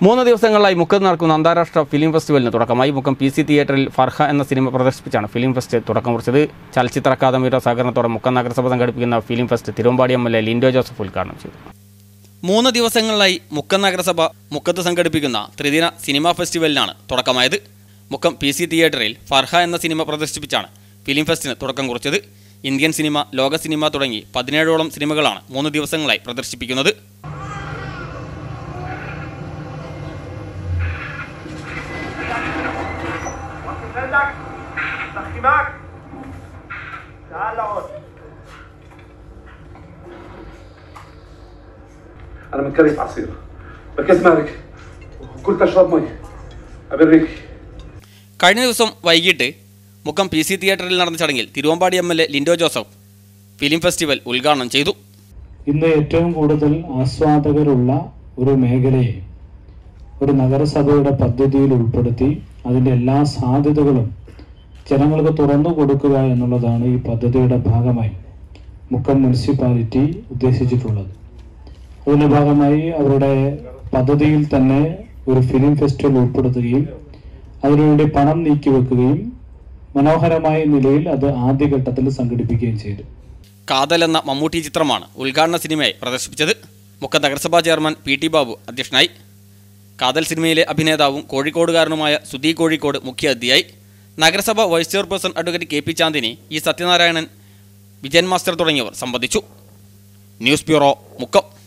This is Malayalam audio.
3 ദിവസങ്ങളായി മുക്കത്ത് നടക്കുന്ന അന്താരാഷ്ട്ര ഫിലിം ഫെസ്റ്റിവലിന് തുടക്കമായി. മുക്കം PC തിയേറ്ററിൽ ഫർഹ എന്ന സിനിമ പ്രദർശിപ്പിച്ചാണ് ഫിലിം ഫെസ്റ്റ് തുടക്കം കുറിച്ചത്. ചലച്ചിത്ര അക്കാദമിയുടെ സഹകരണത്തോടെ മുക്കം നഗരസഭ സംഘടിപ്പിക്കുന്ന film fest Thiruvambady MLA Linto Joseph ഉദ്ഘാടനം ചെയ്തു. 3 ദിവസങ്ങളിലായി മുക്കം നഗരസഭ മുക്കത്ത് സംഘടിപ്പിക്കുന്ന ത്രിദിന സിനിമാ ഫെസ്റ്റിവലിനാണ് തുടക്കമായത്. മുക്കം PC തിയേറ്ററിൽ ഫർഹ എന്ന സിനിമ പ്രദർശിപ്പിച്ചാണ് ഫിലിം ഫെസ്റ്റിന് തുടക്കം കുറിച്ചത്. ഇന്ത്യൻ സിനിമ, ലോക സിനിമ തുടങ്ങി 17ഓളം സിനിമകളാണ് 3 ദിവസങ്ങളായി പ്രദർശിപ്പിക്കുന്നത്. أنا متكلف عصير بكز مالك كل تشرب مي أبريك. കഴിഞ്ഞ ദിവസം വൈകിട്ട് മുക്കം PC തിയേറ്ററിൽ നടന്ന ചടങ്ങിൽ Thiruvambady MLA Linto Joseph film festival ഉദ്ഘാടനം ചെയ്തു. ഇന്ന് ഏറ്റവും കൂടുതൽ ആസ്വാദകരുള്ള ഒരു മേഖലയെ ഒരു നഗരസഭയുടെ പദ്ധതിയിൽ ഉൾപ്പെടുത്തി അതിൻ്റെ എല്ലാ സാധ്യതകളും ജനങ്ങൾക്ക് തുറന്നു കൊടുക്കുക എന്നുള്ളതാണ് ഈ പദ്ധതിയുടെ ഭാഗമായി മുക്കം മുനിസിപ്പാലിറ്റി ഉദ്ദേശിച്ചിട്ടുള്ളത്. അതിൻ്റെ ഭാഗമായി അവരുടെ പദ്ധതിയിൽ തന്നെ ഒരു ഫിലിം ഫെസ്റ്റിവൽ ഉൾപ്പെടുത്തുകയും അതിനുവേണ്ടി പണം നീക്കിവെക്കുകയും മനോഹരമായ നിലയിൽ അത് ആദ്യഘട്ടത്തിൽ സംഘടിപ്പിക്കുകയും ചെയ്തു. കാതൽ എന്ന മമ്മൂട്ടി ചിത്രമാണ് ഉദ്ഘാടന സിനിമയായി പ്രദർശിപ്പിച്ചത്. മുക്കം നഗരസഭാ ചെയർമാൻ PT ബാബു അധ്യക്ഷനായി. കാതൽ സിനിമയിലെ അഭിനേതാവും കോഴിക്കോടുകാരനുമായ സുധി കോഴിക്കോട് മുഖ്യ അതിഥിയായി. നഗരസഭ vice chairperson advocate KP Chandini, E Sathyanarayanan, Vijayan master തുടങ്ങിയവർ സംബന്ധിച്ചു. News bureau, Mukkam.